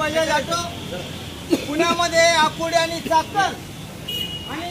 Bajaj auto पुण्यामध्ये आकुर्डी आणि चाकण आणि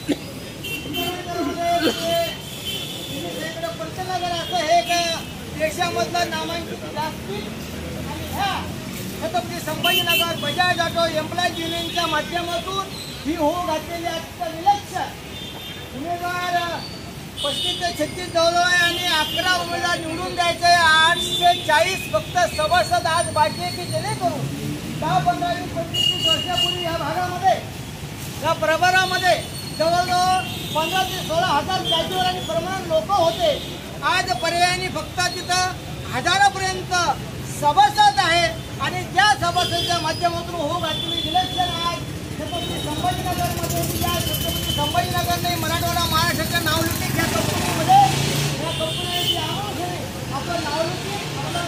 पंचनगर असं हे एक देशामधलं नामांकित व्यासपीठ आणि ह्या छत्रपती संभाजीनगर बजाज ऑटो एम्प्लॉईज युनियनच्या माध्यमातून ही होऊ घातलेली आजचं इलेक्शन उमेदवार 35 ते 36 जवळ आहे आणि 11 उमेदवार निवडून द्यायचे 840 फक्त सभासद आज बाकी आहे की जेणेकरून 10, 15, 20, 25 वर्षापूर्वी या भागामध्ये या प्रभारामध्ये जवळजवळ 15 ते 16 हजार कॅज्युअल आणि परमनंट लोक होते। आज पर्यायाने फक्त तिथं हजारापर्यंत सभासद आहेत आणि त्या सभासदाच्या माध्यमातून होऊ घातलेली इलेक्शन आज छत्रपती संभाजीनगरमध्ये या छत्रपती संभाजीनगर नाही मराठवाडा महाराष्ट्राच्या नावलौकिक या कंपनीमध्ये या कंपनीची आपलं नावलौकिक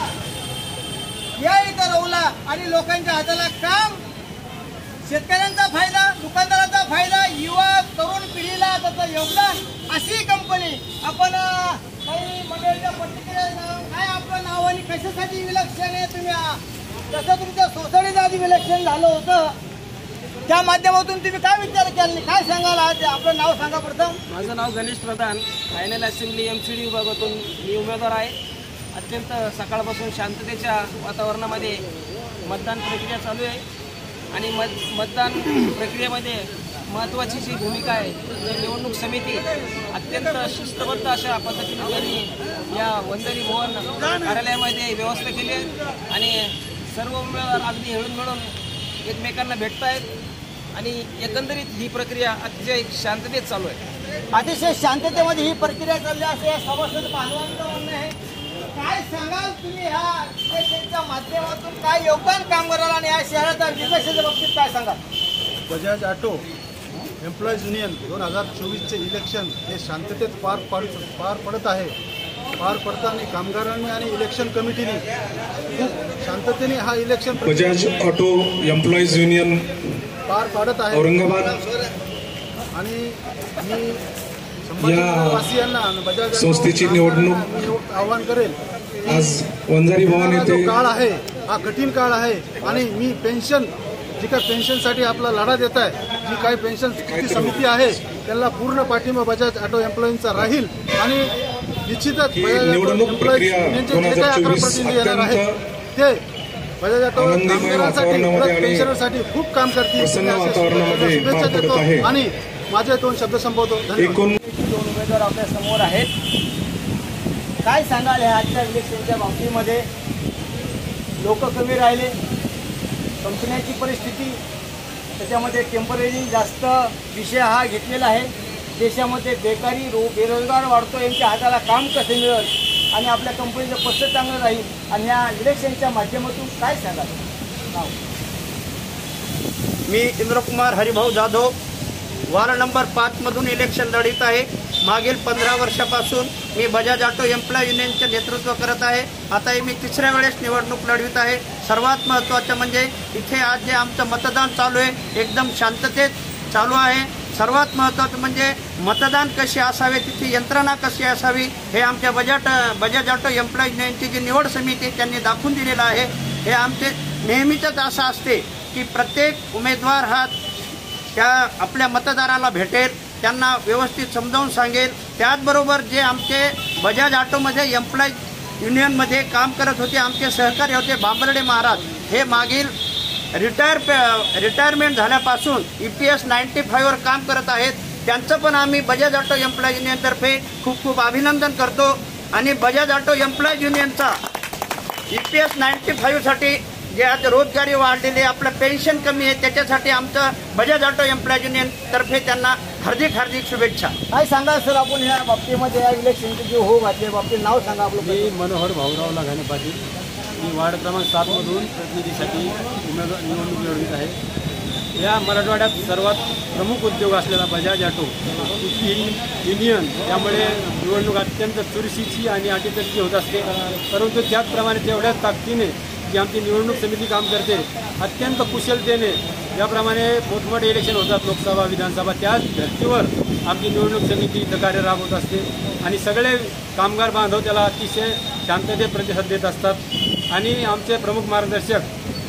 या इथं रवला आणि लोकांच्या हाताला काम, शेतकऱ्यांचा फायदा, दुकानदाराचा फायदा, युवा तरुण पिढीला त्याचं योगदान अशी कंपनी आपण काही मंडळीच्या प्रतिक्रिया काय आपलं नाव आणि कशासाठी इलेक्शन आहे तुम्ही कसं तुमच्या सोसायटीचं आधी इलेक्शन झालं होतं त्या माध्यमातून तुम्ही काय विचार केला काय सांगाल आज आपलं नाव सांगा प्रथम। माझं नाव Ganesh Pradhan final assembly MCD विभागातून मी उमेदवार आहे। अत्यंत सकाळपासून शांततेच्या वातावरणामध्ये मतदान प्रक्रिया चालू आहे आणि मतदान प्रक्रियेमध्ये महत्त्वाची जी भूमिका आहे ती निवडणूक समिती अत्यंत शिस्तबद्ध अशा पद्धतीने त्यांनी या वंदनी भवन कार्यालयामध्ये व्यवस्था केली आहे आणि सर्व उमेदवार अगदी हळून मिळून एकमेकांना भेटत आहेत आणि एकंदरीत ही प्रक्रिया अतिशय शांततेत चालू आहे। अतिशय शांततेमध्ये ही प्रक्रिया चालली असे या सभासद बांधवांचं म्हणणं आहे। काय सांगाल तुम्ही ह्या इलेक्शनच्या माध्यमातून काय योगदान कामगाराला आणि या शहराच्या विकासाच्या बाबतीत काय सांगाल? बजाज ऑटो एम्प्लॉईज युनियन 2024चे इलेक्शन हे शांततेत पार पडत आहे। पार पडताना कामगारांनी आणि इलेक्शन कमिटीने खूप शांततेने हा election Bajaj auto employees union पार पाडत आहे औरंगाबाद आणि मी संभाजीनगरवासियांना बजाज संस्थेची निवडणूक आवाहन करेल। आज वंजारी भवन येथे जो काळ आहे हा कठीण काळ आहे आणि मी पेन्शन जी काही पेन्शनसाठी आपला लढा देत आहे जी काही पेन्शन समिती आहे त्यांना पूर्ण पाठिंबा बजाज ऑटो एम्प्लॉईंचा राहील आणि निश्चितच निवडणूक प्रक्रिया 2024 ते बजाज ऑटो पेन्शनरसाठी खूप काम करतील आणि माझे 2 शब्द संबोधतो। 2 उमेदवार आपल्या समोर आहेत, काय सांगाल ह्या आजच्या इलेक्शनच्या बाबतीमध्ये? लोक कमी राहिले, कंपन्यांची परिस्थिती त्याच्यामध्ये टेम्पररी जास्त विषय हा घेतलेला आहे। देशामध्ये बेकारी बेरोजगार वाढतो, यांच्या हाताला काम कसे मिळेल आणि आपल्या कंपनीचं कसं चांगलं राहील आणि ह्या इलेक्शनच्या माध्यमातून काय सांगाल? मी इंद्रकुमार हरिभाऊ जाधव वार्ड नंबर 5 मधून इलेक्शन लढीत आहे। मागील 15 वर्षापासून मी बजाज ऑटो एम्प्लॉई युनियनचे नेतृत्व करत आहे। आताही मी 3ऱ्या वेळेस निवडणूक लढवित आहे। सर्वात महत्त्वाचं म्हणजे इथे आज जे आमचं मतदान चालू आहे एकदम शांततेत चालू आहे। सर्वात महत्त्वाचं म्हणजे मतदान कसे असावे, तिथे यंत्रणा कशी असावी हे आमच्या बजाज ऑटो एम्प्लॉई युनियनची जी निवड समिती त्यांनी दाखवून दिलेलं आहे। हे आमचे नेहमीचंच असं असते की प्रत्येक उमेदवार हा त्या आपल्या मतदाराला भेटेल, त्यांना व्यवस्थित समजावून सांगेल। त्याचबरोबर जे आमचे बजाज ऑटोमध्ये एम्प्लॉई युनियनमध्ये काम करत होते आमचे सहकारी होते बांबर्डे महाराज, हे मागील रिटायरमेंट झाल्यापासून EPS 95 वर काम करत आहेत। त्यांचं पण आम्ही बजाज ऑटो एम्प्लॉई युनियनतर्फे खूप खूप अभिनंदन करतो आणि बजाज ऑटो एम्प्लॉई युनियनचा EPS 95 साठी जे आज रोजगारी वाढलेली आपलं पेन्शन कमी आहे त्याच्यासाठी आमचं बजाज ऑटो एम्प्लॉई युनियन तर्फे त्यांना हार्दिक शुभेच्छा। काय सांगा सर आपण ह्या बाबतीमध्ये या इलेक्शनचे जे होऊ घातले बाबतीत नाव सांगा आपलं? मी मनोहर भाऊराव लाघाणे पाटील, मी वार्ड क्रमांक 7 मधून प्रतिनिधीसाठी निवडणूक लढवित आहे। या मराठवाड्यात सर्वात प्रमुख उद्योग असलेला बजाज ऑटो युनियन त्यामुळे निवडणूक अत्यंत चुरशीची आणि अटीतटीची होत असते, परंतु त्याचप्रमाणे तेवढ्याच ताकदीने जी आमची निवडणूक समिती काम करते अत्यंत कुशलतेने याप्रमाणे मोठमोठे इलेक्शन होतात लोकसभा विधानसभा त्याच धर्तीवर आमची निवडणूक समिती कार्य राबवत असते आणि सगळे कामगार बांधव त्याला अतिशय शांततेत प्रतिसाद देत असतात। आणि आमचे प्रमुख मार्गदर्शक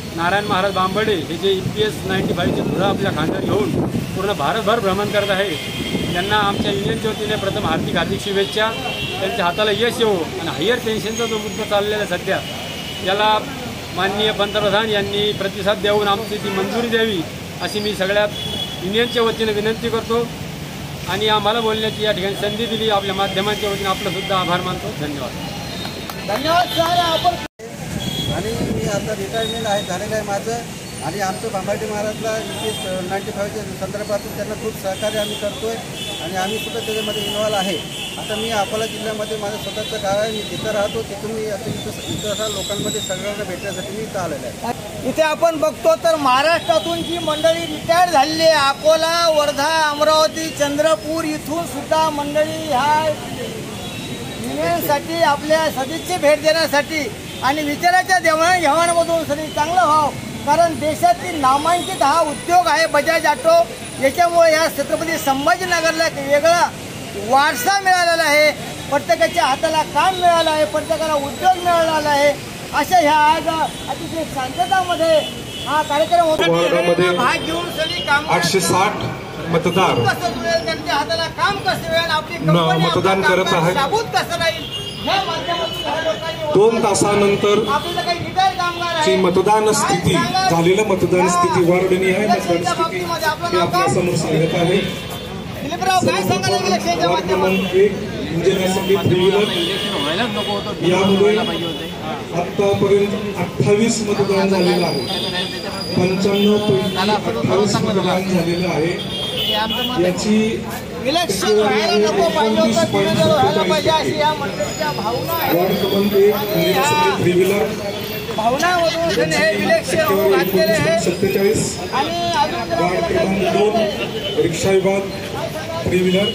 नारायण महाराज बांबडे हे जे EPS 95ची धुरा आपल्या खांद्यावर घेऊन पूर्ण भारतभर भ्रमण करत आहे, त्यांना आमच्या युनियनच्या वतीने प्रथम हार्दिक शुभेच्छा. त्यांच्या हाताला यश येवो आणि हायर पेन्शनचा जो मुद्दा चाललेला सध्या याला माननीय पंतप्रधान यांनी प्रतिसाद देऊन आमची ती मंजुरी द्यावी अशी मी सगळ्या युनियनच्या वतीने विनंती करतो. आणि आम्हाला बोलण्याची या ठिकाणी संधी दिली आपल्या माध्यमांच्या वतीने आपलं सुद्धा आभार मानतो. धन्यवाद. धन्यवाद सर. आपण आणि मी आता रिटायरमेंट झालेलं आहे माझं. आणि आमचं बांबाटे महाराजला EPS 95च्या संदर्भातून त्यांना खूप सहकार्य आम्ही करतो आहे आणि आम्ही सुद्धा त्याच्यामध्ये इन्व्हॉल्व आहे. आता मी अकोला जिल्ह्यामध्ये माझं स्वतःचं गाव आहे, मी तिथं राहतो. तिथून मी आता इथं लोकांमध्ये सगळ्यांना भेटण्यासाठी मी इथं आलेलं आहे. इथे आपण बघतो तर महाराष्ट्रातून जी मंडळी रिटायर झालेली आहे, अकोला, वर्धा, अमरावती, चंद्रपूर इथून सुद्धा मंडळी ह्या युनियनसाठी आपल्या सदिच्छा भेट देण्यासाठी आणि विचाराच्या देवाणघेवाणमधून सगळी चांगलं व्हावं. कारण देशातील नामांकित हा उद्योग आहे बजाज ऑटो. याच्यामुळे या छत्रपती संभाजीनगरला एक वेगळा वारसा मिळालेला आहे. प्रत्येकाच्या हाताला काम मिळालं आहे, प्रत्येकाला उद्योग मिळालेला आहे. अशा ह्या आज अतिशय शांततामध्ये हा कार्यक्रम होता. भाग घेऊन सगळी काम 860 मतदार कसं जुळेल, त्यांच्या हाताला काम कसं मिळेल, आपली कंपनी मतदान करत आहेत. शाबूत कसं राहील, या माध्यमातून ह्या लोकांनी 2 तासानंतर आपल्याला काही रिटायर कामगार ची आहे मतदान स्थिती झालेलं मतदान स्थिती वार्डनी आहे. मतदान स्थिती मी आपल्या समोर सांगत आहे. दिलीपराव काय सांगाल इलेक्शनच्या माध्यमातून? इंजिन असेंब्ली 3 व्हीलर यामध्ये आतापर्यंत 28 मतदान झालेलं आहे. 95 मतदान झालेलं आहे. याची इलेक्शन व्हायला नको पाहिजे होतं, पिढीला व्हायला पाहिजे अशी या मंडळीच्या भावना आहे. वार्ड क्रमांक 1 इंजिन असेंब्ली 3 व्हीलर भावनामधून हे इलेक्शन होऊ घातलेले आहे. 47 आणि अजून जर वार्ड आपल्याला क्रमांक काही 2 रिक्षा विभाग 3 व्हीलर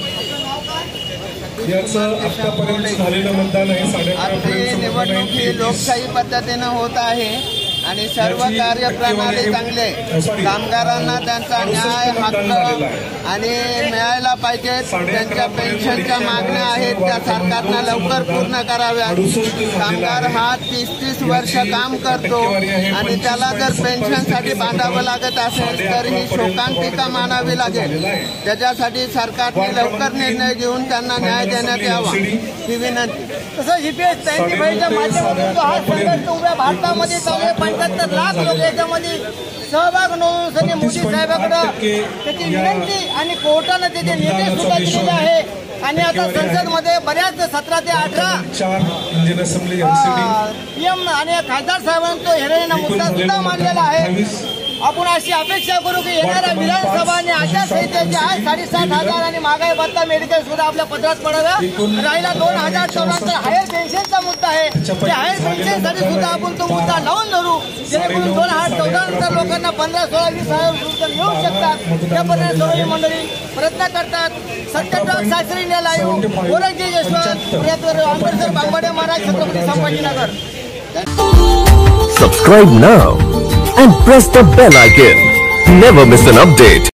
याचं आतापर्यंत झालेलं मतदान आहे. 11:30 निवडणूक ही लोकशाही पद्धतीनं होत आहे आणि सर्व कार्यप्रणाली चांगली आहे. कामगारांना त्यांचा न्याय हक्क आणि मिळायला पाहिजे. त्यांच्या पेन्शनच्या मागण्या आहेत त्या सरकारनं लवकर पूर्ण कराव्यात. कामगार हा 30-30 वर्ष काम करतो आणि त्याला जर पेन्शनसाठी बांधावं लागत असेल तर ही शोकांतिका मानावी लागेल. त्याच्यासाठी सरकारने लवकर निर्णय घेऊन त्यांना न्याय देण्यात यावा ही विनंती. तसं EPS 95च्या माध्यमातून जो हा संघर्ष उभ्या भारतामध्ये चालू आहे, 75 लाख लोक याच्यामध्ये सहभाग नोंदवून सनी मोदी साहेबांकडं त्याची विनंती आणि कोर्टानं त्याचे निर्देश सुद्धा दिलेले आहे. आणि आता संसदमध्ये बऱ्याच 17 ते 18 इंजिन असेंब्ली PM आणि खासदार साहेबांचा हेरेना मुद्दा सुद्धा मांडलेला आहे. आपण अशी अपेक्षा करू की येणाऱ्या विधानसभा आणि आचारसंहितेचे आज 7,500 आणि महागाई भत्ता मेडिकल सुद्धा आपल्या पत्रात पडाव्या. राहिला 2014 हायर पेन्शनचा मुद्दा आहे. त्या हायर पेन्शनसाठी सुद्धा आपण तो मुद्दा लावून धरू, जेणेकरून 2014 नंतर लोकांना 15, 16, 20 हजार रुपये मिळू शकतात. त्यापर्यंत सर्व मंडळी प्रयत्न करतात. Satyaprakash Shastri live, Gorakhji Yashwant, Ambedkar Bambade Maharaj, Chhatrapati Sambhajinagar. Subscribe now and press the bell icon. Never miss an update.